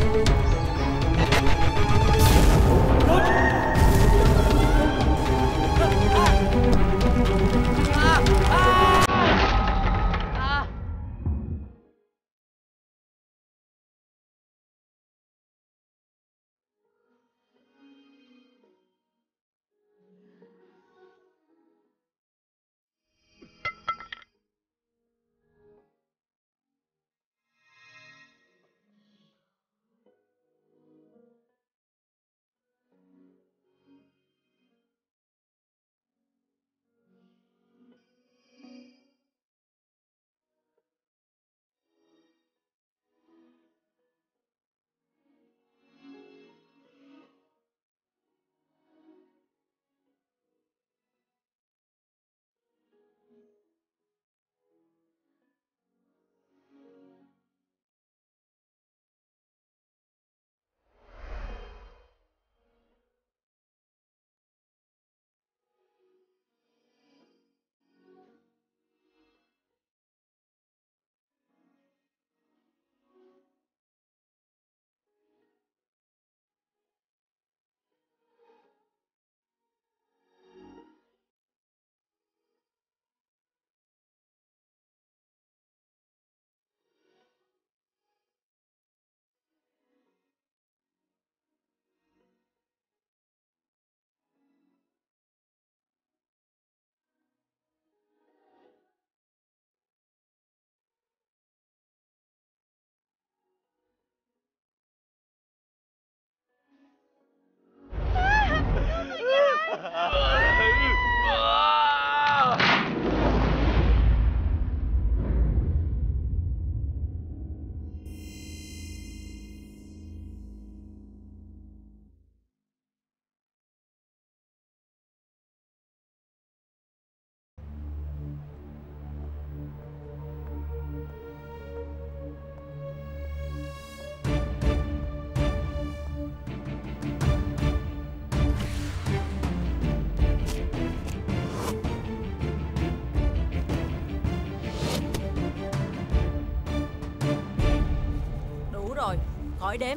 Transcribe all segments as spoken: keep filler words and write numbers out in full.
Khỏi đếm.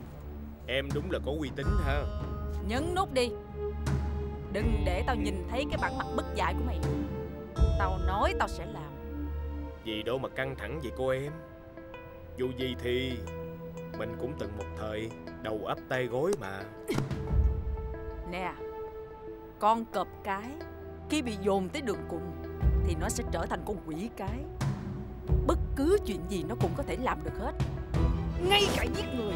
Em đúng là có uy tín ha. Nhấn nút đi. Đừng để tao nhìn thấy cái bản mặt bất dại của mày. Tao nói tao sẽ làm. Gì đâu mà căng thẳng vậy cô em. Dù gì thì mình cũng từng một thời đầu ấp tay gối mà. Nè, con cọp cái khi bị dồn tới đường cùng thì nó sẽ trở thành con quỷ cái. Bất cứ chuyện gì nó cũng có thể làm được hết, ngay cả giết người.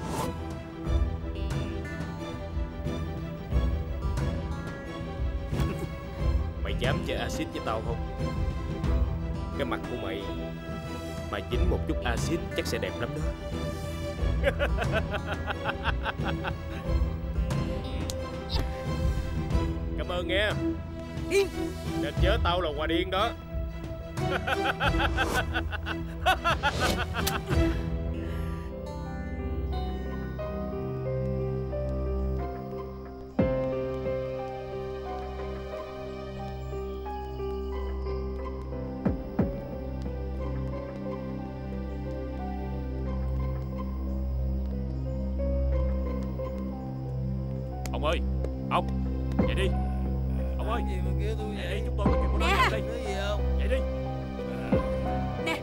Mày dám chơi axit với tao không? Cái mặt của mày mà dính một chút axit chắc sẽ đẹp lắm đó. Cảm ơn nghe. Điên. Nên nhớ tao là Hòa Điên đó. Ông ơi, ông, dậy đi. Ông ơi, gì mà kêu tôi dậy đi, chúng tôi có chuyện muốn nói Nè. đây. Nói gì không? Dậy đi. Nè,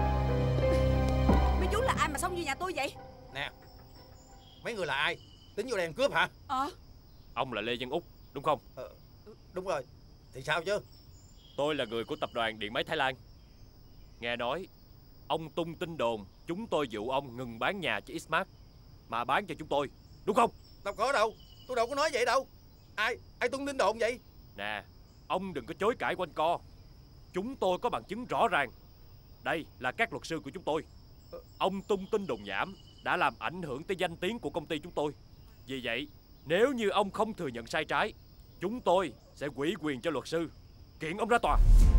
mấy chú là ai mà xông vô nhà tôi vậy? Nè, mấy người là ai? Tính vô đèn cướp hả? Ờ. Ông là Lê Văn Úc, đúng không? Ờ, đúng rồi. Thì sao chứ? Tôi là người của tập đoàn Điện máy Thái Lan. Nghe nói ông tung tin đồn chúng tôi dụ ông ngừng bán nhà cho X-Mart mà bán cho chúng tôi, đúng không? Đâu có đâu, tôi đâu có nói vậy đâu. Ai, ai tung tin đồn vậy? Nè, ông đừng có chối cãi quanh co. Chúng tôi có bằng chứng rõ ràng. Đây là các luật sư của chúng tôi. Ông tung tin đồn nhảm đã làm ảnh hưởng tới danh tiếng của công ty chúng tôi. Vì vậy, nếu như ông không thừa nhận sai trái, chúng tôi sẽ ủy quyền cho luật sư kiện ông ra tòa.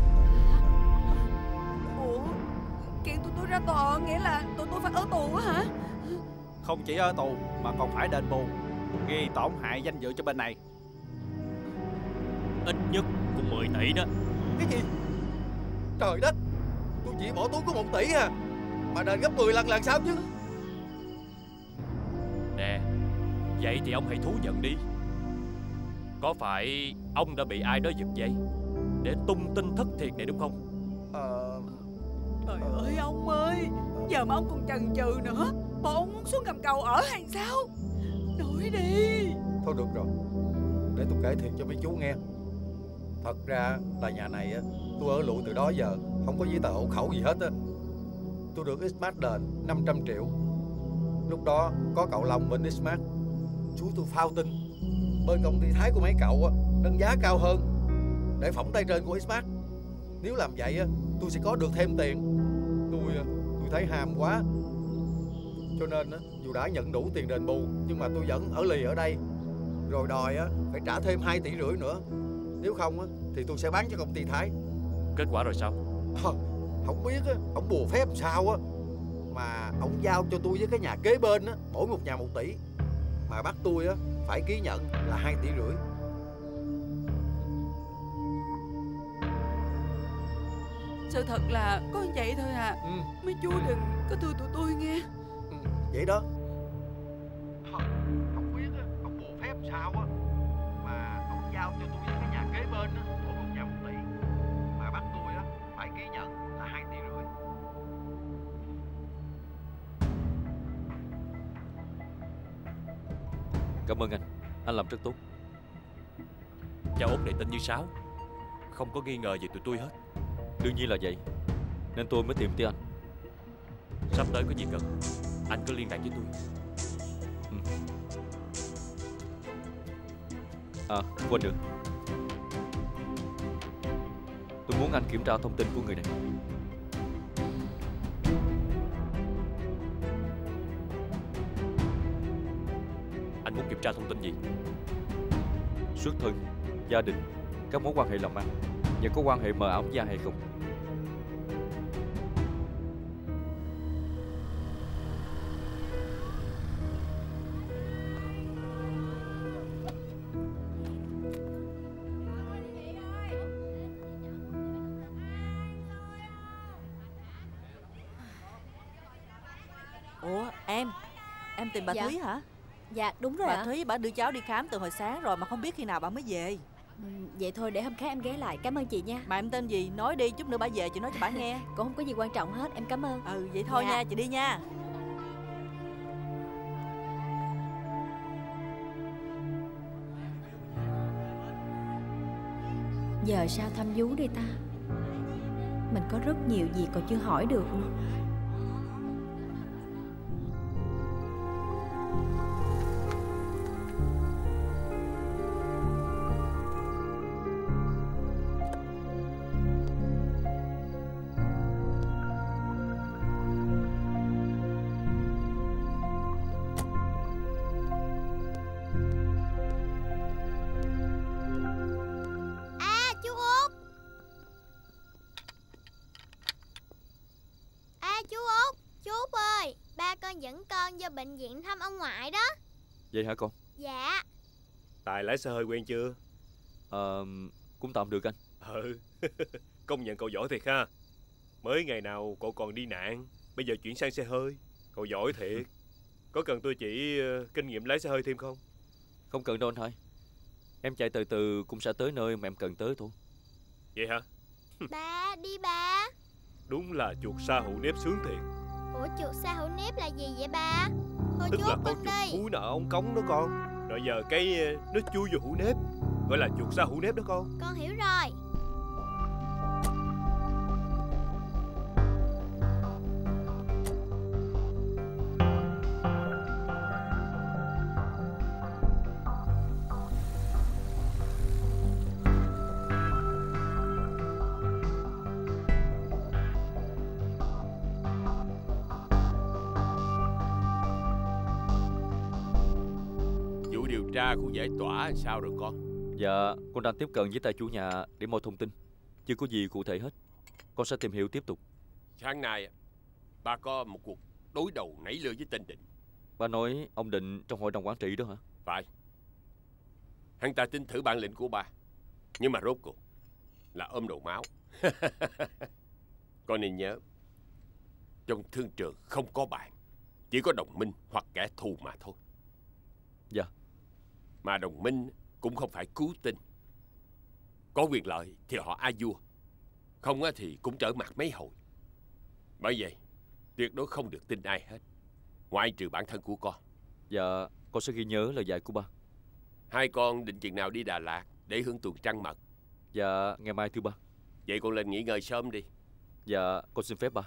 Ủa, kiện tụi tôi ra tòa nghĩa là tụi tôi phải ở tù á hả? Không chỉ ở tù mà còn phải đền bù, gây tổn hại danh dự cho bên này. Ít nhất cũng mười tỷ đó. Cái gì? Trời đất, tôi chỉ bỏ túi có một tỷ à, mà đền gấp mười lần lần sao chứ? Vậy thì ông hãy thú nhận đi. Có phải ông đã bị ai đó giật dây để tung tin thất thiệt này đúng không? Ờ... Trời ơi ông ơi, giờ mà ông còn chần chừ nữa, bộ ông muốn xuống gầm cầu ở hay sao? Nói đi. Thôi được rồi, để tôi kể thiệt cho mấy chú nghe. Thật ra là nhà này á, tôi ở lụi từ đó giờ, không có giấy tờ hộ khẩu gì hết á. Tôi được X-Mart đền năm trăm triệu. Lúc đó có cậu Long bên X-Mart, chú tôi phao tin bên công ty Thái của mấy cậu á nâng giá cao hơn để phỏng tay trên của X-Mart. Nếu làm vậy á, tôi sẽ có được thêm tiền. Tôi tôi thấy ham quá, cho nên á, dù đã nhận đủ tiền đền bù nhưng mà tôi vẫn ở lì ở đây, rồi đòi á phải trả thêm hai tỷ rưỡi nữa. Nếu không á thì tôi sẽ bán cho công ty Thái. Kết quả rồi sao? À, không biết á, ông bùa phép sao á mà ông giao cho tôi với cái nhà kế bên á mỗi một nhà một tỷ, mà bắt tôi á phải ký nhận là hai tỷ rưỡi. Sự thật là có vậy thôi à. Ừ. Mấy chú đừng có thưa tụi tôi nghe. Ừ, vậy đó. Không biết á, ông bùa phép sao á mà ông giao cho tôi với cái nhà kế bên á mỗi một nhà một tỷ, mà bắt tôi á phải ký nhận là hai tỷ rưỡi. Cảm ơn anh, anh làm rất tốt. Cha Út này tin như sáo, không có nghi ngờ gì tụi tôi hết. Đương nhiên là vậy, nên tôi mới tìm tới anh. Sắp tới có gì cần, anh cứ liên lạc với tôi. Ừ. À, quên nữa, tôi muốn anh kiểm tra thông tin của người này. Anh muốn kiểm tra thông tin gì? Xuất thân, gia đình, các mối quan hệ làm ăn, và có quan hệ mờ ám với ai hay không. Ủa em, em tìm bà Dạ. Thúy hả? Dạ đúng rồi Bà ạ. Thúy bà đưa cháu đi khám từ hồi sáng rồi mà không biết khi nào bà mới về. Ừ, vậy thôi để hôm khác em ghé lại. Cảm ơn chị nha. Mà em tên gì? Nói đi, chút nữa bà về chị nói cho bà nghe. Cũng không có gì quan trọng hết, em cảm ơn. Ừ vậy thôi Dạ. nha, chị đi nha. Giờ sao thăm vú đây ta? Mình có rất nhiều gì còn chưa hỏi được nữa. Dẫn con vô bệnh viện thăm ông ngoại đó. Vậy hả con? Dạ. Tài lái xe hơi quen chưa? Ờ, cũng tạm được anh. Ừ. Công nhận cậu giỏi thiệt ha. Mới ngày nào cậu còn đi nạn, bây giờ chuyển sang xe hơi. Cậu giỏi thiệt. Có cần tôi chỉ uh, kinh nghiệm lái xe hơi thêm không? Không cần đâu anh hai. Em chạy từ từ cũng sẽ tới nơi mà em cần tới thôi. Vậy hả? Ba, đi ba. Đúng là chuột sa hữu nếp sướng thiệt. Ủa chuột sa hữu nếp là gì vậy ba? Thôi Tức chú là Út con con chuột đi. thúi nợ ông cống đó con. Rồi giờ cái uh, nó chui vô hữu nếp, gọi là chuột sa hữu nếp đó con. Con hiểu rồi. Điều tra khu giải tỏa làm sao rồi con? Dạ, con đang tiếp cận với tay chủ nhà để moi thông tin. Chưa có gì cụ thể hết. Con sẽ tìm hiểu tiếp tục. Sáng nay ba có một cuộc đối đầu nảy lửa với tên Định. Ba nói ông Định trong hội đồng quản trị đó hả? Phải. Hắn ta tin thử bản lĩnh của ba, nhưng mà rốt cuộc là ôm đồ máu. Con nên nhớ, trong thương trường không có bạn, chỉ có đồng minh hoặc kẻ thù mà thôi. Dạ. Mà đồng minh cũng không phải cứu tinh. Có quyền lợi thì họ a vua, không thì cũng trở mặt mấy hồi. Bởi vậy tuyệt đối không được tin ai hết, ngoại trừ bản thân của con. Dạ, con sẽ ghi nhớ lời dạy của ba. Hai con định chừng nào đi Đà Lạt để hưởng tuần trăng mật? Dạ, ngày mai thưa ba. Vậy con lên nghỉ ngơi sớm đi. Dạ, con xin phép ba.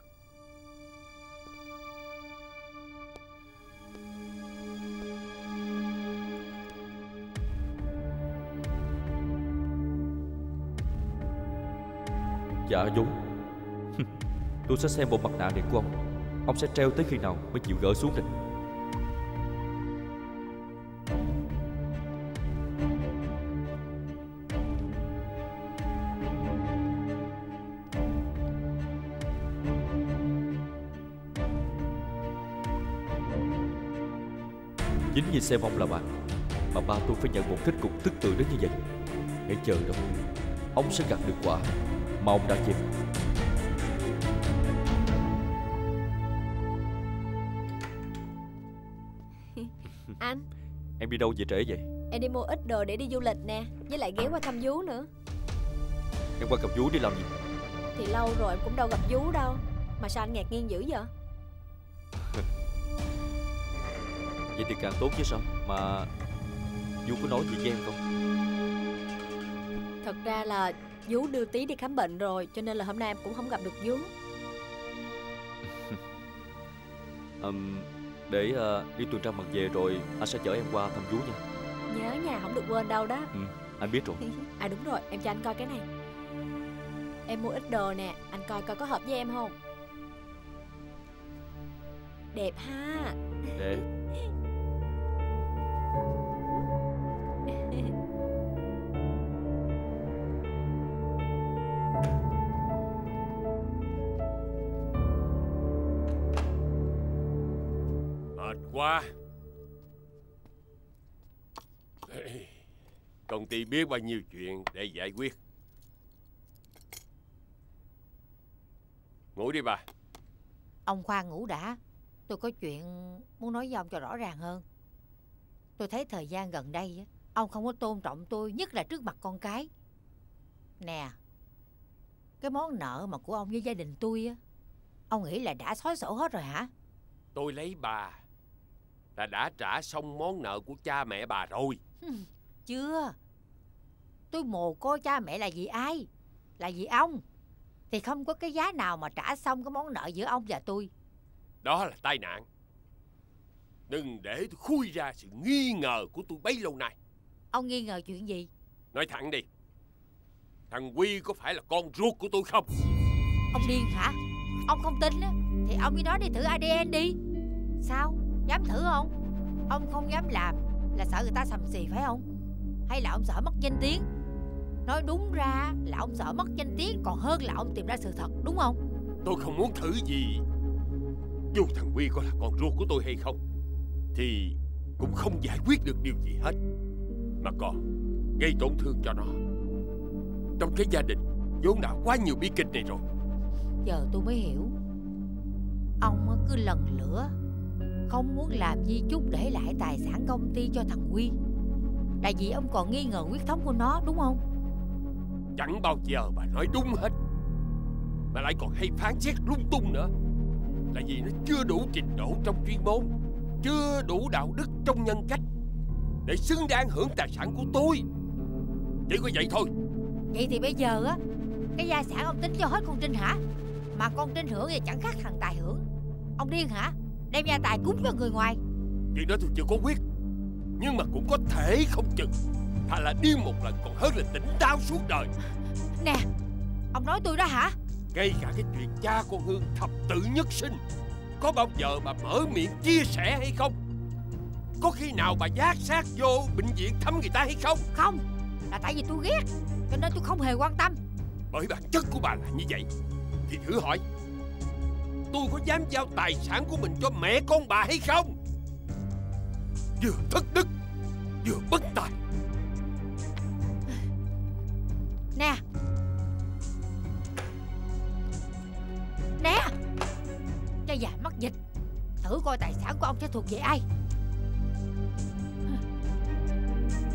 Dạ Dũng. Tôi sẽ xem bộ mặt nạ này của ông. Ông sẽ treo tới khi nào mới chịu gỡ xuống đây. Chính vì xem ông là bạn mà ba tôi phải nhận một kết cục tức tưởi đến như vậy. Hãy chờ đó, ông sẽ gặt được quả mà ông đã gieo. Anh, Em đi đâu về trễ vậy? em đi mua ít đồ để đi du lịch nè, với lại ghé qua thăm Vú nữa. Em qua gặp Vú đi làm gì? Thì lâu rồi em cũng đâu gặp Vú đâu, mà sao anh ngạc nhiên dữ vậy? Vậy thì càng tốt chứ sao. Mà Vú có nói gì với em không? Thật ra là Vú đưa Tí đi khám bệnh rồi, cho nên là hôm nay em cũng không gặp được Vú. um, Để uh, đi tuần trăng mật về rồi anh sẽ chở em qua thăm Vú nha. Nhớ nhà không được quên đâu đó. Ừ, anh biết rồi. À đúng rồi, em cho anh coi cái này. Em mua ít đồ nè, anh coi coi có hợp với em không? Đẹp ha. Đẹp. Mệt quá. Công ty biết bao nhiêu chuyện để giải quyết. Ngủ đi bà. Ông khoan ngủ đã. Tôi có chuyện muốn nói với ông cho rõ ràng hơn. Tôi thấy thời gian gần đây ông không có tôn trọng tôi, nhất là trước mặt con cái. Nè, cái món nợ mà của ông với gia đình tôi á, ông nghĩ là đã xóa sổ hết rồi hả? Tôi lấy bà là đã trả xong món nợ của cha mẹ bà rồi. Chưa. Tôi mồ côi cha mẹ là vì ai? Là vì ông. Thì không có cái giá nào mà trả xong cái món nợ giữa ông và tôi. Đó là tai nạn. Đừng để tôi khui ra sự nghi ngờ của tôi bấy lâu nay. Ông nghi ngờ chuyện gì? Nói thẳng đi, thằng Quy có phải là con ruột của tôi không? Ông điên hả? Ông không tin á thì ông với nó đi thử a đê en đi. Sao? Dám thử không? Ông không dám làm là sợ người ta sầm xì phải không? Hay là ông sợ mất danh tiếng? Nói đúng ra là ông sợ mất danh tiếng còn hơn là ông tìm ra sự thật, đúng không? Tôi không muốn thử gì. Dù thằng Quy có là con ruột của tôi hay không thì cũng không giải quyết được điều gì hết, mà còn gây tổn thương cho nó. Trong cái gia đình vốn đã quá nhiều bi kịch này rồi. Giờ tôi mới hiểu. Ông cứ lần lữa không muốn làm di chúc để lại tài sản công ty cho thằng Quy là vì ông còn nghi ngờ huyết thống của nó, đúng không? Chẳng bao giờ bà nói đúng hết, mà lại còn hay phán xét lung tung nữa. Là vì nó chưa đủ trình độ trong chuyên môn, chưa đủ đạo đức trong nhân cách để xứng đáng hưởng tài sản của tôi. Chỉ có vậy thôi. Vậy thì bây giờ á, cái gia sản ông tính cho hết con Trinh hả? Mà con Trinh hưởng thì chẳng khác thằng Tài hưởng. Ông điên hả? Đem gia tài cúng cho người ngoài. Chuyện đó tôi chưa có quyết, nhưng mà cũng có thể không chừng. Thà là điên một lần còn hơn là tỉnh táo suốt đời. Nè, ông nói tôi đó hả? Ngay cả cái chuyện cha con Hương thập tử nhất sinh, có bao giờ bà mở miệng chia sẻ hay không? Có khi nào bà vác xác vô bệnh viện thăm người ta hay không? Không, là tại vì tôi ghét, cho nên tôi không hề quan tâm. Bởi bản chất của bà là như vậy thì thử hỏi, tôi có dám giao tài sản của mình cho mẹ con bà hay không? Vừa thất đức, vừa bất tài. Nè, nè, cho già mắc dịch, thử coi tài sản của ông sẽ thuộc về ai.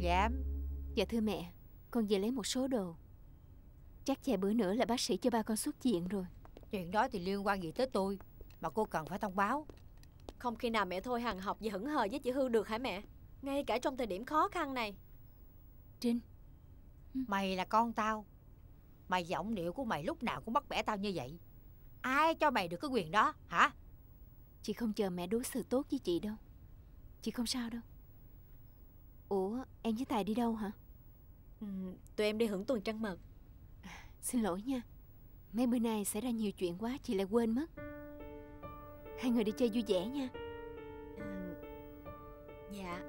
dám. Dạ thưa mẹ, con về lấy một số đồ. Chắc vài bữa nữa là bác sĩ cho ba con xuất viện rồi. Chuyện đó thì liên quan gì tới tôi mà cô cần phải thông báo? Không khi nào mẹ thôi hằng học và hững hờ với chị Hương được hả mẹ? Ngay cả trong thời điểm khó khăn này. Trinh, mày là con tao. Mày giọng điệu của mày lúc nào cũng bắt bẻ tao như vậy. Ai cho mày được cái quyền đó hả? Chị không chờ mẹ đối xử tốt với chị đâu. Chị không sao đâu. Ủa, em với Tài đi đâu hả? Ừ, tụi em đi hưởng tuần trăng mật. À, xin lỗi nha. Mấy bữa nay xảy ra nhiều chuyện quá, chị lại quên mất. Hai người đi chơi vui vẻ nha. Ừ, dạ.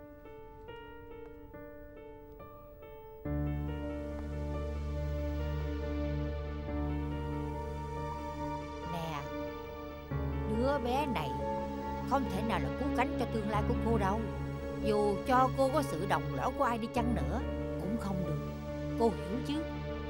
Nè, đứa bé này không thể nào là cứu cánh cho tương lai của cô đâu. Dù cho cô có sự đồng lõa của ai đi chăng nữa cũng không được. Cô hiểu chứ?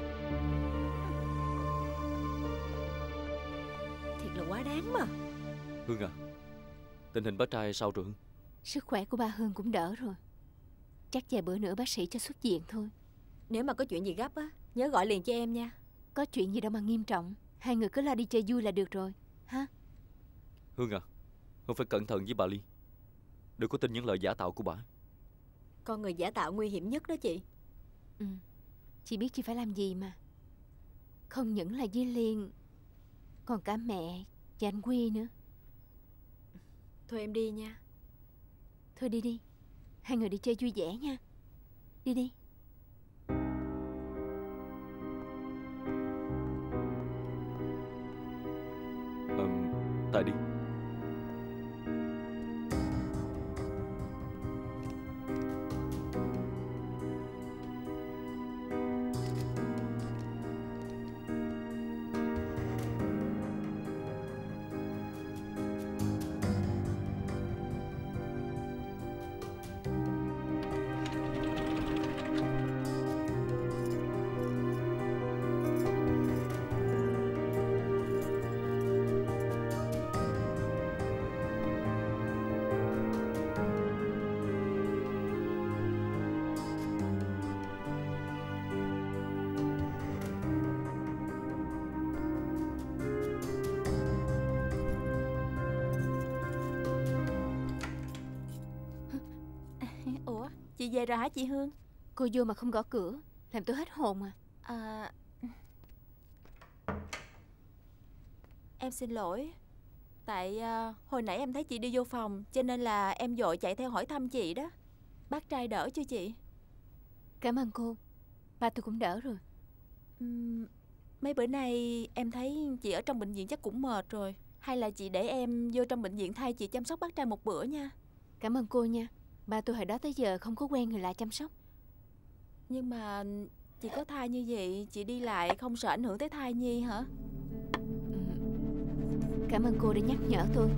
Thiệt là quá đáng mà. Hương à, tình hình bác trai sao rồi Hương? Sức khỏe của ba Hương cũng đỡ rồi. Chắc vài bữa nữa bác sĩ cho xuất viện thôi. Nếu mà có chuyện gì gấp á, nhớ gọi liền cho em nha. Có chuyện gì đâu mà nghiêm trọng. Hai người cứ lo đi chơi vui là được rồi ha. Hương à, Hương phải cẩn thận với bà Ly. Đừng có tin những lời giả tạo của bà. Con người giả tạo nguy hiểm nhất đó chị. Ừ, chị biết chị phải làm gì mà. Không những là với Liên, còn cả mẹ và anh Quy nữa. Thôi em đi nha. Thôi đi đi. Hai người đi chơi vui vẻ nha. Đi đi. Ờ, Tài đi. Chị về rồi hả chị Hương? Cô vô mà không gõ cửa, làm tôi hết hồn à. À, em xin lỗi. Tại uh, hồi nãy em thấy chị đi vô phòng, cho nên là em vội chạy theo hỏi thăm chị đó. Bác trai đỡ chưa chị? Cảm ơn cô. Ba tôi cũng đỡ rồi. uhm, Mấy bữa nay em thấy chị ở trong bệnh viện chắc cũng mệt rồi. Hay là chị để em vô trong bệnh viện thay chị chăm sóc bác trai một bữa nha. Cảm ơn cô nha. Ba tôi hồi đó tới giờ không có quen người lạ chăm sóc. Nhưng mà chị có thai như vậy, chị đi lại không sợ ảnh hưởng tới thai nhi hả? Ừ. Cảm ơn cô đã nhắc nhở tôi.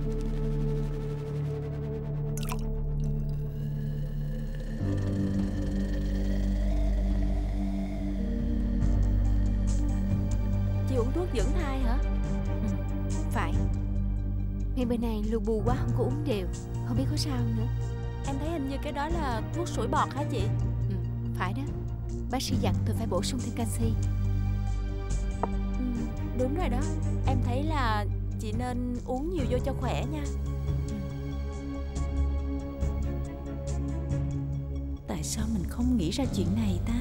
Chị uống thuốc dưỡng thai hả? Ừ, phải. Mấy bữa nay lu bu quá không có uống đều, không biết có sao nữa. Em thấy hình như cái đó là thuốc sủi bọt hả chị? Ừ, phải đó. Bác sĩ dặn tôi phải bổ sung thêm canxi. Ừ, đúng rồi đó. Em thấy là chị nên uống nhiều vô cho khỏe nha. Ừ. Tại sao mình không nghĩ ra chuyện này ta?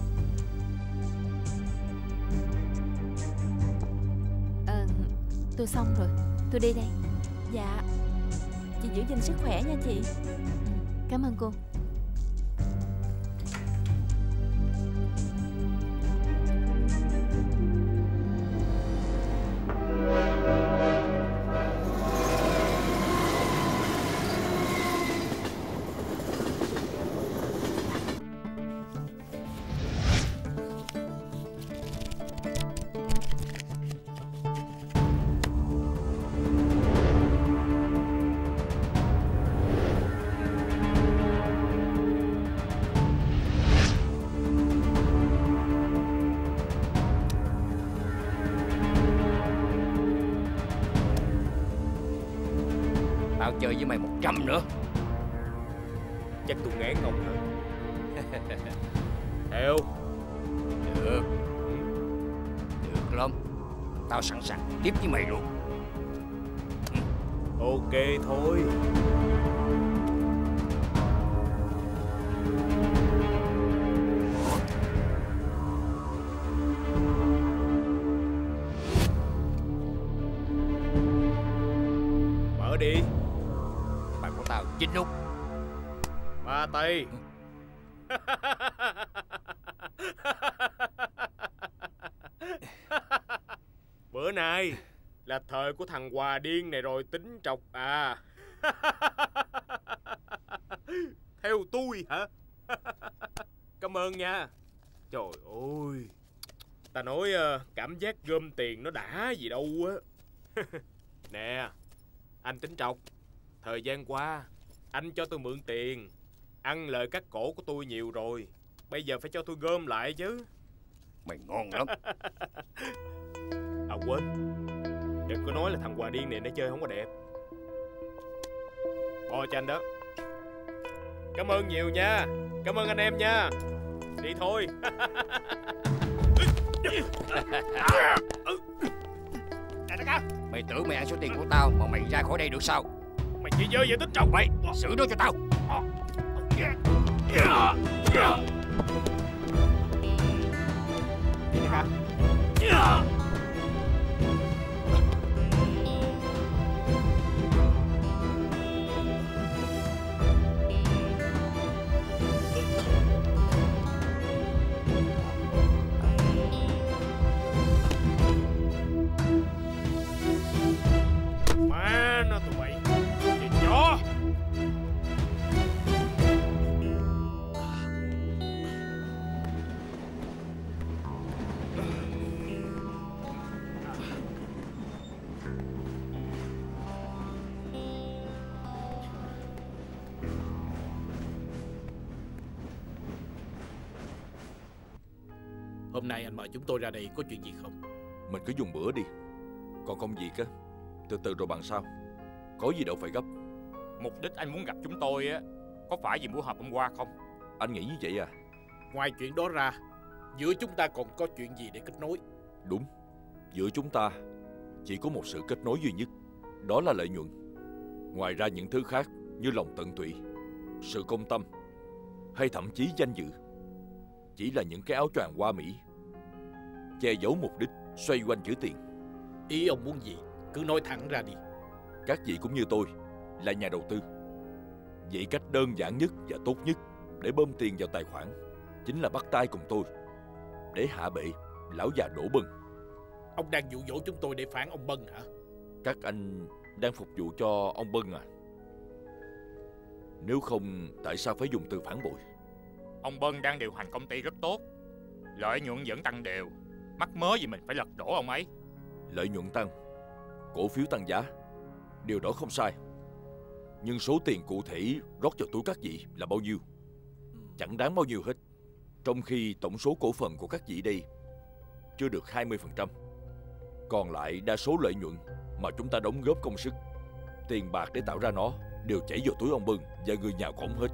Ờ, tôi xong rồi. Tôi đi đây. Dạ. Chị giữ gìn sức khỏe nha chị. Ừ, cảm ơn cô. Tao chơi với mày một trăm nữa. Chắc tôi ngán ông hả? Theo. Được. Được lắm. Tao sẵn sàng tiếp với mày luôn. Ok thôi. Mở đi. Bạn của tao chín nút. Ba tay. Bữa nay là thời của thằng Hòa điên này rồi tính trọc à. Theo tôi hả? Cảm ơn nha. Trời ơi, ta nói cảm giác gom tiền nó đã gì đâu á. Nè, anh tính trọc. Thời gian qua anh cho tôi mượn tiền, ăn lời cắt cổ của tôi nhiều rồi. Bây giờ phải cho tôi gom lại chứ. Mày ngon lắm. À quên, đừng có nói là thằng Hòa điên này nó chơi không có đẹp. Bo cho anh đó. Cảm ơn nhiều nha. Cảm ơn anh em nha. Đi thôi. Mày tưởng mày ăn số tiền của tao mà mày ra khỏi đây được sao? Mày chỉ dơ vậy tính trọng mày. Xử nó cho tao. Đi đi hả? Má nó tụi mày. Đi chó. Hôm nay anh mời chúng tôi ra đây có chuyện gì không? Mình cứ dùng bữa đi. Còn công việc á, từ từ rồi bàn sau. Có gì đâu phải gấp. Mục đích anh muốn gặp chúng tôi á, có phải vì buổi họp hôm qua không? Anh nghĩ như vậy à? Ngoài chuyện đó ra, giữa chúng ta còn có chuyện gì để kết nối? Đúng. Giữa chúng ta chỉ có một sự kết nối duy nhất. Đó là lợi nhuận. Ngoài ra những thứ khác như lòng tận tụy, sự công tâm, hay thậm chí danh dự, chỉ là những cái áo choàng hoa mỹ, che giấu mục đích xoay quanh chữ tiền. Ý ông muốn gì? Cứ nói thẳng ra đi. Các vị cũng như tôi là nhà đầu tư. Vậy cách đơn giản nhất và tốt nhất để bơm tiền vào tài khoản chính là bắt tay cùng tôi để hạ bệ lão già Đỗ Bân. Ông đang dụ dỗ chúng tôi để phản ông Bân hả? Các anh đang phục vụ cho ông Bân à? Nếu không, tại sao phải dùng từ phản bội? Ông Bân đang điều hành công ty rất tốt, lợi nhuận vẫn tăng đều. Mắc mớ gì mình phải lật đổ ông ấy. Lợi nhuận tăng, cổ phiếu tăng giá, điều đó không sai. Nhưng số tiền cụ thể rót vào túi các vị là bao nhiêu? Chẳng đáng bao nhiêu hết. Trong khi tổng số cổ phần của các vị đây chưa được hai mươi phần trăm. Còn lại đa số lợi nhuận mà chúng ta đóng góp công sức, tiền bạc để tạo ra nó đều chảy vào túi ông Bân và người nhà của ông hết.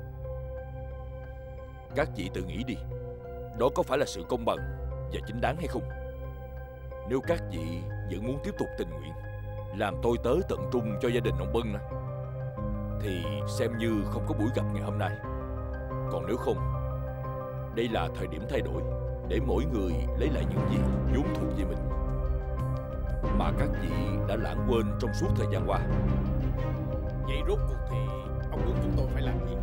Các vị tự nghĩ đi, đó có phải là sự công bằng và chính đáng hay không? Nếu các vị vẫn muốn tiếp tục tình nguyện làm tôi tớ tận trung cho gia đình ông Bân á, thì xem như không có buổi gặp ngày hôm nay. Còn nếu không, đây là thời điểm thay đổi để mỗi người lấy lại những gì vốn thuộc về mình mà các vị đã lãng quên trong suốt thời gian qua. Vậy rốt cuộc thì ông muốn chúng tôi phải làm gì?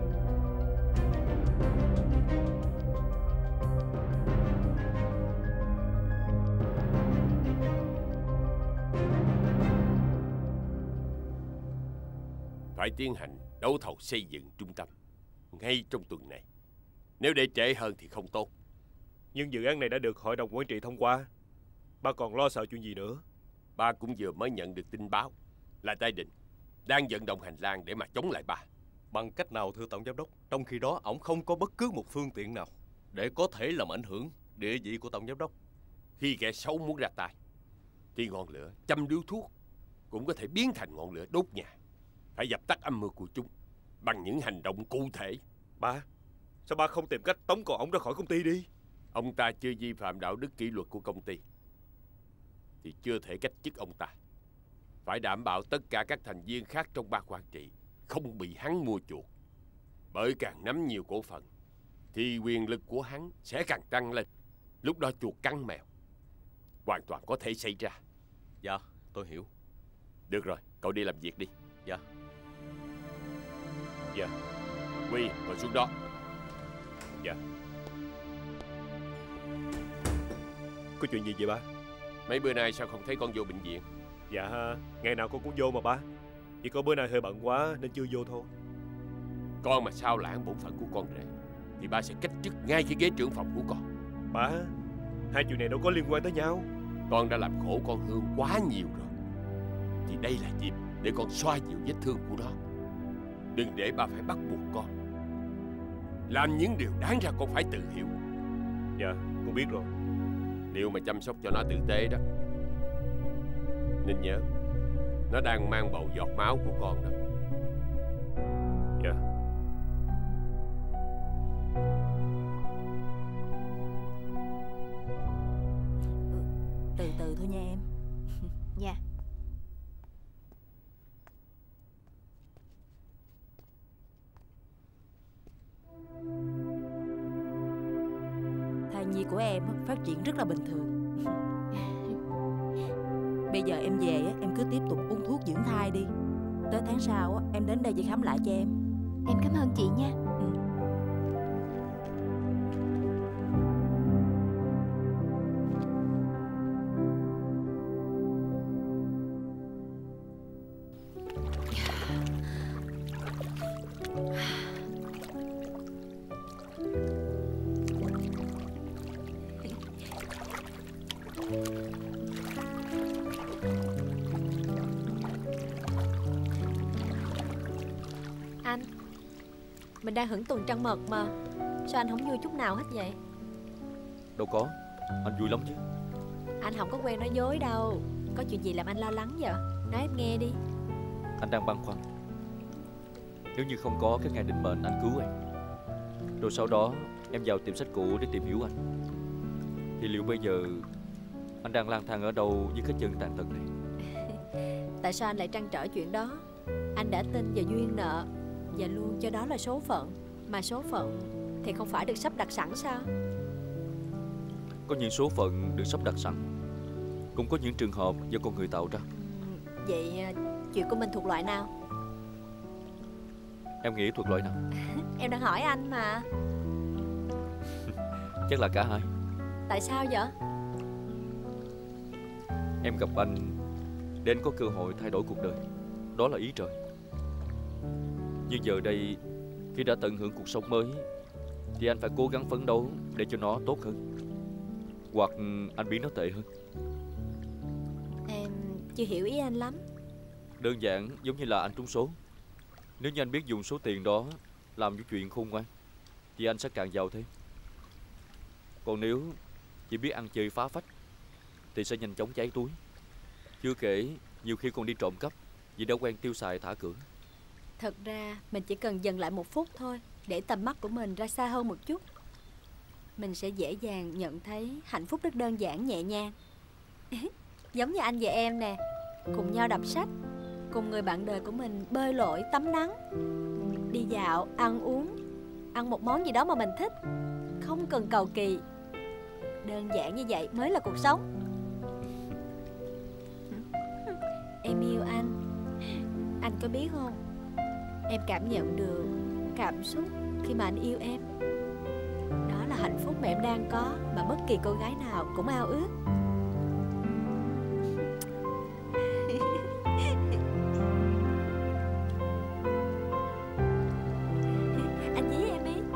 Phải tiến hành đấu thầu xây dựng trung tâm ngay trong tuần này. Nếu để trễ hơn thì không tốt. Nhưng dự án này đã được hội đồng quản trị thông qua. Ba còn lo sợ chuyện gì nữa? Ba cũng vừa mới nhận được tin báo là Tây Định đang vận động hành lang để mà chống lại ba. Bằng cách nào thưa Tổng Giám đốc? Trong khi đó ổng không có bất cứ một phương tiện nào để có thể làm ảnh hưởng địa vị của Tổng Giám đốc. Khi kẻ xấu muốn ra tay thì ngọn lửa châm điếu thuốc cũng có thể biến thành ngọn lửa đốt nhà. Phải dập tắt âm mưu của chúng bằng những hành động cụ thể. Ba, Sao ba không tìm cách tống cổ ổng ra khỏi công ty đi? Ông ta chưa vi phạm đạo đức kỷ luật của công ty thì chưa thể cách chức ông ta. Phải đảm bảo tất cả các thành viên khác trong ban quản trị không bị hắn mua chuộc. Bởi càng nắm nhiều cổ phần thì quyền lực của hắn sẽ càng tăng lên. Lúc đó chuột cắn mèo hoàn toàn có thể xảy ra. Dạ, tôi hiểu. Được rồi, cậu đi làm việc đi. Dạ. Dạ. Quy, ngồi xuống đó. Dạ. Có chuyện gì vậy ba? Mấy bữa nay sao không thấy con vô bệnh viện? Dạ, ngày nào con cũng vô mà ba. Chỉ có bữa nay hơi bận quá nên chưa vô thôi. Con mà sao lãng bổn phận của con rể thì ba sẽ cách chức ngay cái ghế trưởng phòng của con. Ba, hai chuyện này đâu có liên quan tới nhau. Con đã làm khổ con Hương quá nhiều rồi, thì đây là dịp để con xoa dịu vết thương của nó. Đừng để ba phải bắt buộc con làm những điều đáng ra con phải tự hiểu. Dạ, con biết rồi. Liệu mà chăm sóc cho nó tử tế đó, nên nhớ nó đang mang bầu giọt máu của con đó. Dạ. Từ từ thôi nha em. Dạ. Thai nhi của em phát triển rất là bình thường. Bây giờ em về em cứ tiếp tục uống thuốc dưỡng thai đi. Tới tháng sau em đến đây chị khám lại cho em. Em cảm ơn chị nha. Ừ. Anh, mình đang hưởng tuần trăng mật mà. Sao anh không vui chút nào hết vậy? Đâu có, anh vui lắm chứ. Anh không có quen nói dối đâu. Có chuyện gì làm anh lo lắng vậy? Nói em nghe đi. Anh đang băn khoăn. Nếu như không có cái ngày định mệnh anh cứu em, rồi sau đó em vào tiệm sách cũ để tìm hiểu anh, thì liệu bây giờ anh đang lang thang ở đâu với cái chân tàn tật này? Tại sao anh lại trăn trở chuyện đó? Anh đã tin vào duyên nợ và luôn cho đó là số phận. Mà số phận thì không phải được sắp đặt sẵn sao? Có những số phận được sắp đặt sẵn, cũng có những trường hợp do con người tạo ra. Vậy chuyện của mình thuộc loại nào? Em nghĩ thuộc loại nào? Em đang hỏi anh mà. Chắc là cả hai. Tại sao vậy? Em gặp anh để anh có cơ hội thay đổi cuộc đời. Đó là ý trời. Nhưng giờ đây, khi đã tận hưởng cuộc sống mới, thì anh phải cố gắng phấn đấu để cho nó tốt hơn, hoặc anh biến nó tệ hơn. Em chưa hiểu ý anh lắm. Đơn giản giống như là anh trúng số. Nếu như anh biết dùng số tiền đó làm những chuyện khôn ngoan, thì anh sẽ càng giàu thêm. Còn nếu chỉ biết ăn chơi phá phách, thì sẽ nhanh chóng cháy túi. Chưa kể nhiều khi còn đi trộm cắp vì đã quen tiêu xài thả cửa. Thật ra mình chỉ cần dừng lại một phút thôi, để tầm mắt của mình ra xa hơn một chút, mình sẽ dễ dàng nhận thấy hạnh phúc rất đơn giản nhẹ nhàng. Giống như anh và em nè, cùng nhau đọc sách, cùng người bạn đời của mình bơi lội, tắm nắng, đi dạo, ăn uống, ăn một món gì đó mà mình thích, không cần cầu kỳ. Đơn giản như vậy mới là cuộc sống. Em yêu anh. Anh có biết không, em cảm nhận được cảm xúc khi mà anh yêu em. Đó là hạnh phúc mà em đang có, mà bất kỳ cô gái nào cũng ao ước. Anh dí em đi.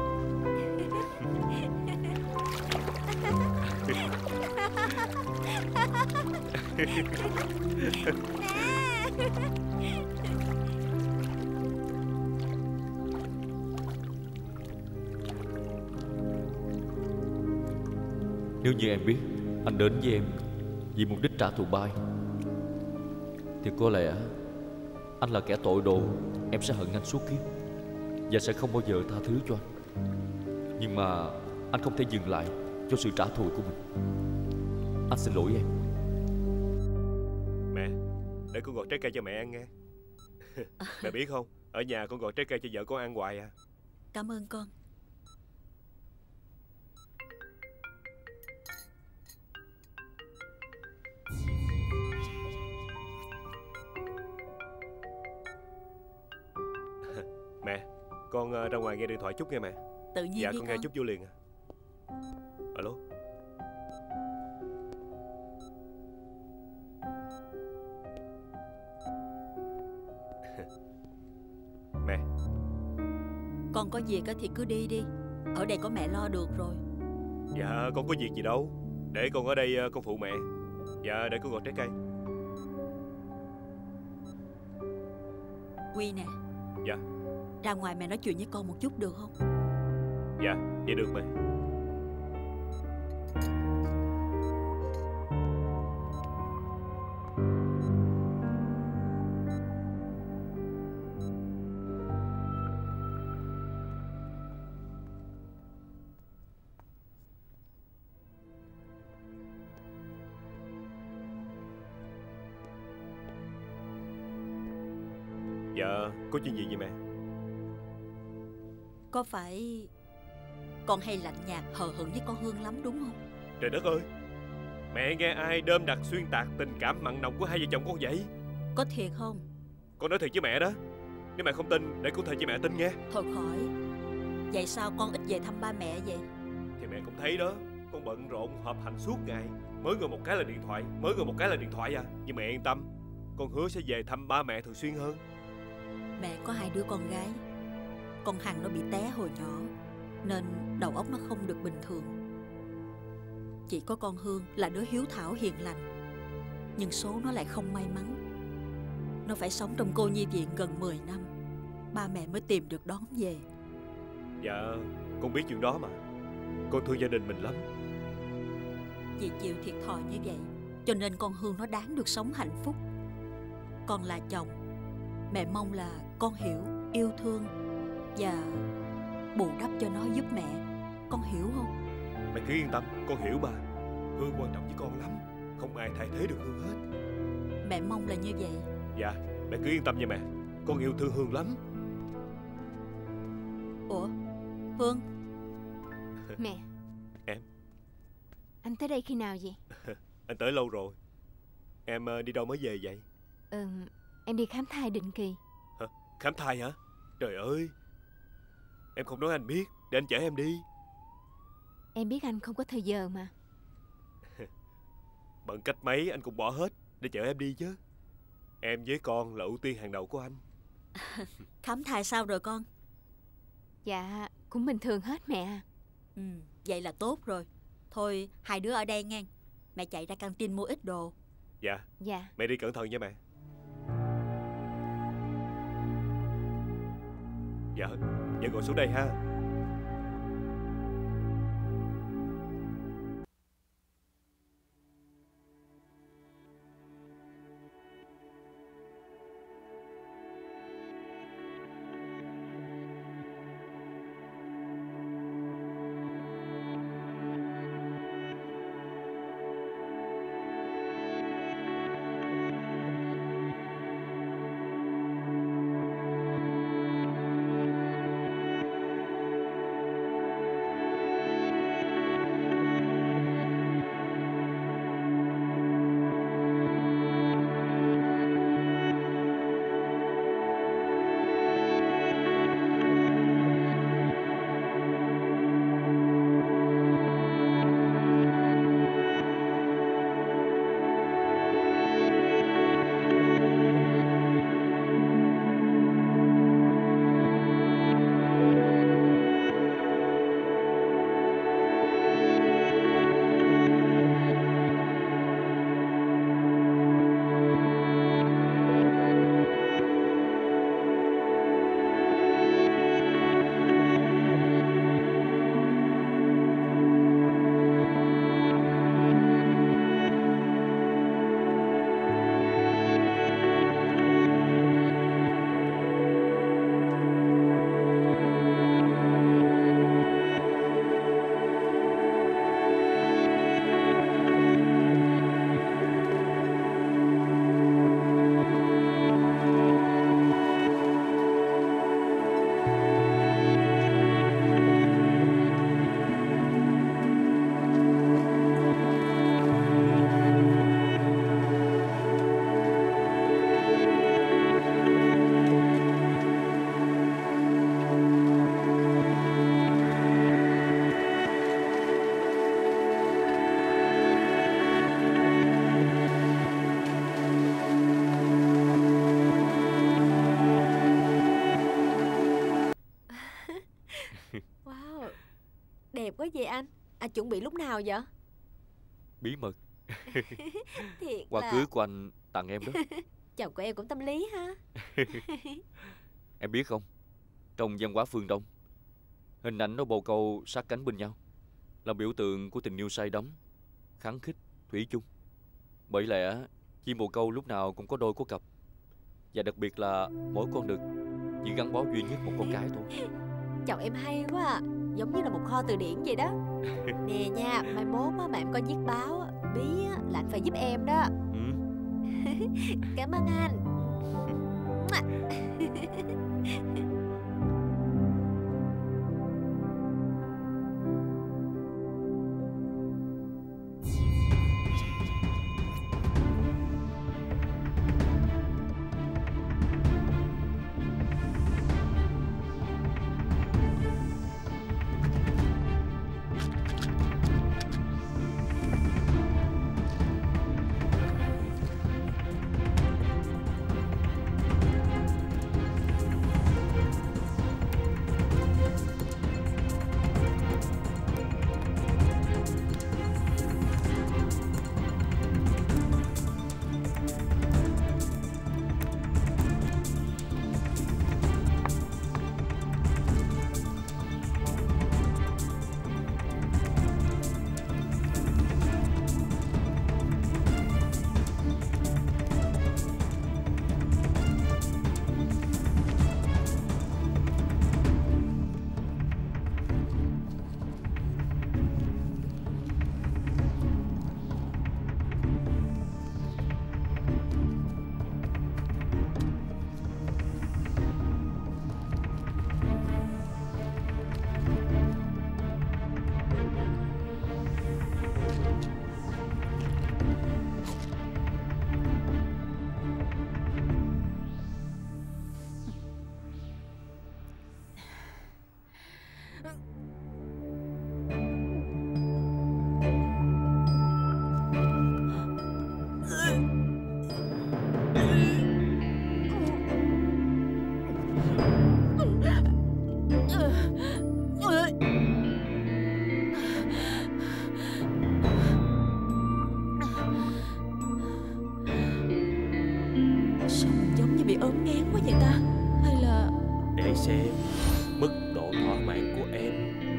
Nếu như em biết anh đến với em vì mục đích trả thù Bai, thì có lẽ anh là kẻ tội đồ. Em sẽ hận anh suốt kiếp và sẽ không bao giờ tha thứ cho anh. Nhưng mà anh không thể dừng lại cho sự trả thù của mình. Anh xin lỗi em. Mẹ, để con gọt trái cây cho mẹ ăn nghe. Mẹ biết không, ở nhà con gọt trái cây cho vợ con ăn hoài à. Cảm ơn con. Mẹ, con ra ngoài nghe điện thoại chút nghe mẹ. Tự nhiên Dạ đi con nghe con. chút vô liền à. Alo. Mẹ. Con có việc thì cứ đi đi. Ở đây có mẹ lo được rồi. Dạ con có việc gì đâu. Để con ở đây con phụ mẹ. Dạ để con gọt trái cây. Quy nè. Dạ. Ra ngoài mẹ nói chuyện với con một chút được không? Dạ vậy được mẹ. Dạ có chuyện gì vậy mẹ? Có phải con hay lạnh nhạt hờ hững với con Hương lắm đúng không? Trời đất ơi, mẹ nghe ai đơm đặt xuyên tạc tình cảm mặn nồng của hai vợ chồng con vậy? Có thiệt không? Con nói thiệt với mẹ đó. Nếu mẹ không tin, để con thề cho mẹ tin nghe. Thôi khỏi. Vậy sao con ít về thăm ba mẹ vậy? Thì mẹ cũng thấy đó, con bận rộn họp hành suốt ngày. Mới ngồi một cái là điện thoại, mới ngồi một cái là điện thoại à. Nhưng mẹ yên tâm, con hứa sẽ về thăm ba mẹ thường xuyên hơn. Mẹ có hai đứa con gái. Con Hằng nó bị té hồi nhỏ, nên đầu óc nó không được bình thường. Chỉ có con Hương là đứa hiếu thảo hiền lành, nhưng số nó lại không may mắn. Nó phải sống trong cô nhi viện gần mười năm, ba mẹ mới tìm được đón về. Dạ, con biết chuyện đó mà. Con thương gia đình mình lắm. Vì chịu thiệt thòi như vậy, cho nên con Hương nó đáng được sống hạnh phúc. Con là chồng, mẹ mong là con hiểu, yêu thương và bù đắp cho nó giúp mẹ. Con hiểu không? Mẹ cứ yên tâm, con hiểu bà. Hương quan trọng với con lắm, không ai thay thế được Hương hết. Mẹ mong là như vậy. Dạ, mẹ cứ yên tâm nha mẹ. Con yêu thương Hương lắm. Ủa, Hương? Mẹ. Em. Anh tới đây khi nào vậy? Anh tới lâu rồi. Em đi đâu mới về vậy? Ừ, em đi khám thai định kỳ. Hả? Khám thai hả? Trời ơi, em không nói anh biết, để anh chở em đi. Em biết anh không có thời giờ mà. Bận cách mấy anh cũng bỏ hết để chở em đi chứ. Em với con là ưu tiên hàng đầu của anh. Khám thai sao rồi con? Dạ, cũng bình thường hết mẹ. Ừ, vậy là tốt rồi. Thôi, hai đứa ở đây nghe. Mẹ chạy ra căng tin mua ít đồ. Dạ. Dạ. Mẹ đi cẩn thận nha mẹ. Dạ, dạ ngồi xuống đây ha. nói vậy anh? Anh chuẩn bị lúc nào vậy? Bí mật. Thiệt Quà là... cưới của anh tặng em đó. Chồng của em cũng tâm lý ha. Em biết không, trong văn hóa phương Đông, hình ảnh nó bồ câu sát cánh bên nhau là biểu tượng của tình yêu say đắm, khăng khít, thủy chung. Bởi lẽ chim bồ câu lúc nào cũng có đôi có cặp, và đặc biệt là mỗi con đực chỉ gắn bó duy nhất một con cái thôi. Chồng em hay quá à. Giống như là một kho từ điển vậy đó. Nè nha, mai mốt á, mà em có viết báo á, bí á, là anh phải giúp em đó. Ừ. Cảm ơn anh. xem mức độ thỏa mãn của em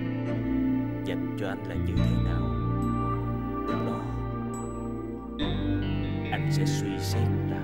dành cho anh là như thế nào. Lúc đó anh sẽ suy xét lại.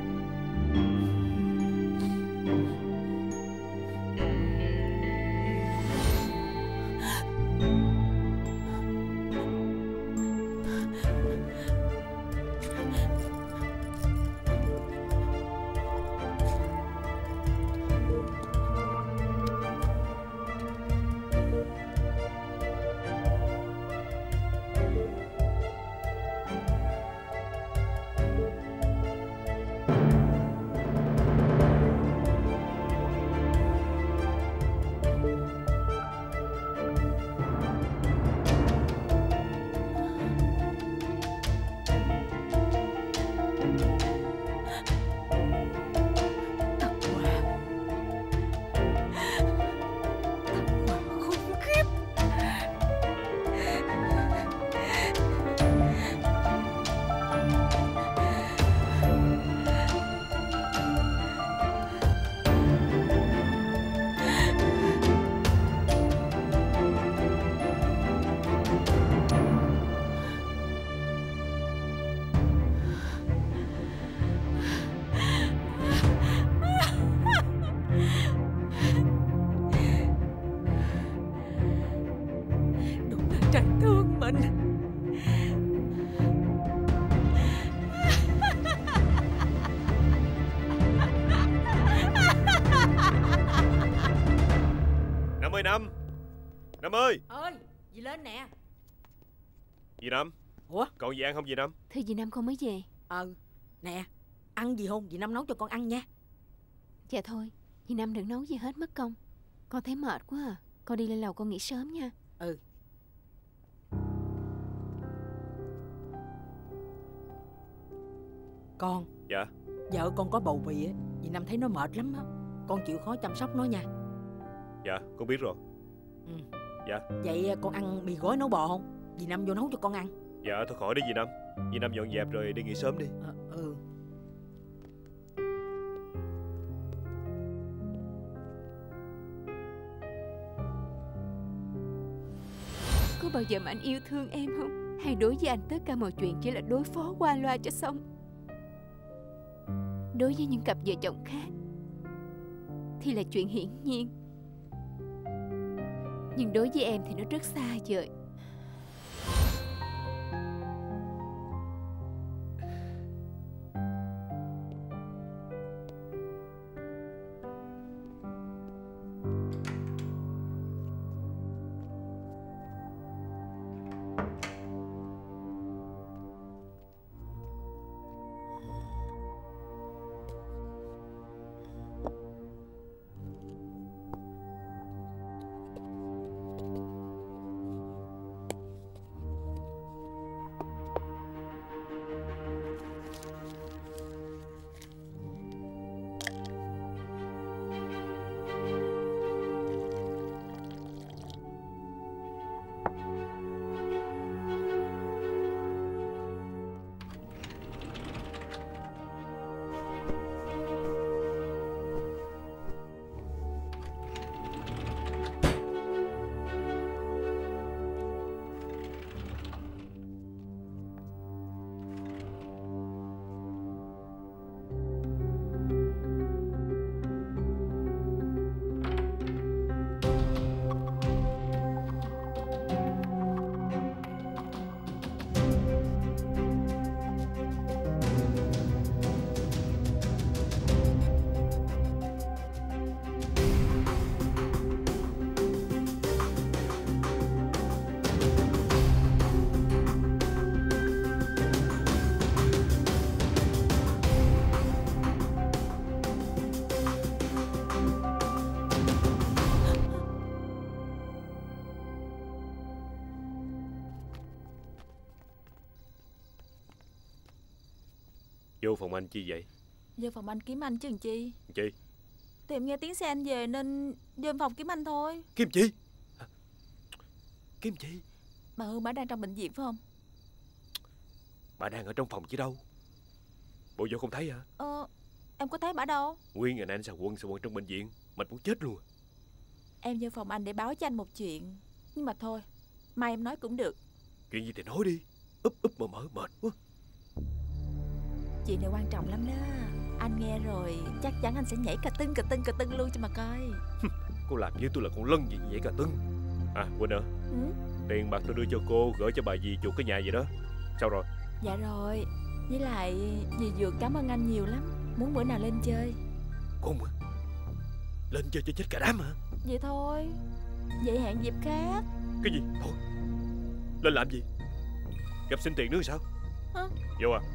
Năm Năm ơi ơi, dì lên nè. Dì Năm. Ủa? Còn gì ăn không dì Năm? Thưa dì Năm con mới về. Ờ, nè, ăn gì không? Dì Năm nấu cho con ăn nha. Dạ thôi, dì Năm đừng nấu gì hết mất công. Con thấy mệt quá à. Con đi lên lầu con nghỉ sớm nha. Ừ. Con. Dạ. Vợ con có bầu bì á, dì Năm thấy nó mệt lắm á. Con chịu khó chăm sóc nó nha. Dạ, con biết rồi. Ừ. Dạ. Vậy con ăn mì gói nấu bò không? Dì Năm vô nấu cho con ăn. Dạ thôi khỏi đi dì Năm. Dì Năm dọn dẹp rồi đi nghỉ sớm đi. À, ừ. Có bao giờ mà anh yêu thương em không? Hay đối với anh tất cả mọi chuyện chỉ là đối phó qua loa cho xong? Đối với những cặp vợ chồng khác thì là chuyện hiển nhiên, nhưng đối với em thì nó rất xa vời. Vô phòng anh chi vậy? Vô phòng anh kiếm anh chứ làm chi. Chi? Thì em nghe tiếng xe anh về nên vô phòng kiếm anh thôi. Kiếm chi? Kiếm chi? Bà Hương bà đang trong bệnh viện phải không? Bà đang ở trong phòng chứ đâu. Bộ vô không thấy hả? Ờ, em có thấy bà đâu. Nguyên ngày nay anh xà quân xà quân trong bệnh viện, mình muốn chết luôn. Em vô phòng anh để báo cho anh một chuyện. Nhưng mà thôi, mai em nói cũng được. Chuyện gì thì nói đi. Úp úp mở mở mệt quá. Chuyện này quan trọng lắm đó. Anh nghe rồi chắc chắn anh sẽ nhảy cà tưng cà tưng cà tưng luôn cho mà coi. Cô làm như tôi là con lân gì vậy cà tưng. À quên nữa, ừ? tiền bạc tôi đưa cho cô gửi cho bà dì chuột cái nhà vậy đó. Sao rồi? Dạ rồi. Với lại dì Dược cảm ơn anh nhiều lắm. Muốn bữa nào lên chơi. Con mà lên chơi cho chết cả đám hả? Vậy thôi. Vậy hẹn dịp khác. Cái gì? Thôi lên làm gì? Gặp xin tiền nữa sao? Hả? Vô à.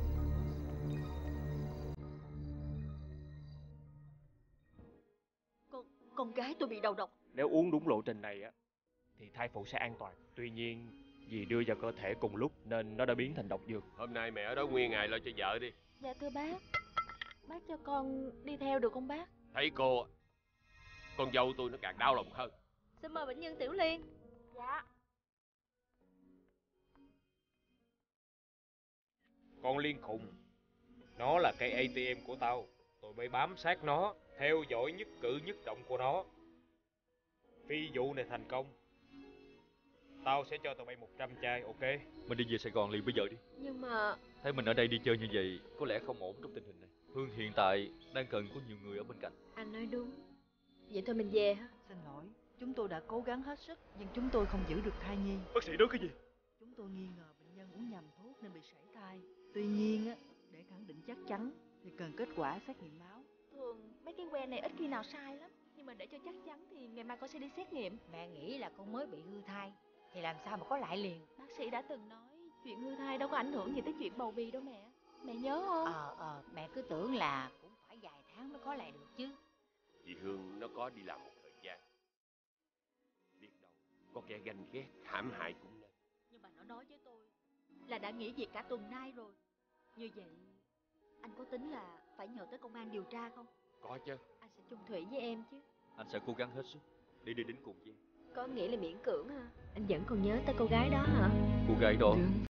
Con, con gái tôi bị đầu độc. Nếu uống đúng lộ trình này á thì thai phụ sẽ an toàn. Tuy nhiên vì đưa vào cơ thể cùng lúc nên nó đã biến thành độc dược. Hôm nay mẹ ở đó nguyên ngày lo cho vợ đi. Dạ thưa bác. Bác cho con đi theo được không bác? Thấy cô, con dâu tôi nó càng đau lòng hơn. Xin mời bệnh nhân Tiểu Liên. Dạ. Con Liên khùng. Nó là cây a tê em của tao. Tôi mới bám sát nó, theo dõi nhất cử nhất động của nó. Phi vụ này thành công, tao sẽ cho tụi bay một trăm chai, ok? Mình đi về Sài Gòn liền bây giờ đi. Nhưng mà... Thấy mình ở đây đi chơi như vậy có lẽ không ổn trong tình hình này. Hương hiện tại đang cần có nhiều người ở bên cạnh. Anh nói đúng. Vậy thôi mình về ha. Xin lỗi, chúng tôi đã cố gắng hết sức nhưng chúng tôi không giữ được thai nhi. Bác sĩ nói cái gì? Chúng tôi nghi ngờ bệnh nhân uống nhầm thuốc nên bị sảy thai. Tuy nhiên á, để khẳng định chắc chắn thì cần kết quả xét nghiệm máu. Thường mấy cái que này ít khi nào sai lắm. Nhưng mà để cho chắc chắn thì ngày mai con sẽ đi xét nghiệm. Mẹ nghĩ là con mới bị hư thai thì làm sao mà có lại liền. Bác sĩ đã từng nói chuyện hư thai đâu có ảnh hưởng gì tới chuyện bầu bì đâu mẹ. Mẹ nhớ không? Ờ ờ mẹ cứ tưởng là cũng phải vài tháng mới có lại được chứ. Chị Hương nó có đi làm một thời gian, biết đâu có kẻ ganh ghét hãm hại cũng nên. Nhưng mà nó nói với tôi là đã nghỉ việc cả tuần nay rồi. Như vậy anh có tính là phải nhờ tới công an điều tra không? Có chứ. Anh sẽ chung thủy với em chứ. Anh sẽ cố gắng hết sức để đi đến cùng với em. Có nghĩa là miễn cưỡng hả? Anh vẫn còn nhớ tới cô gái đó hả? Cô gái đó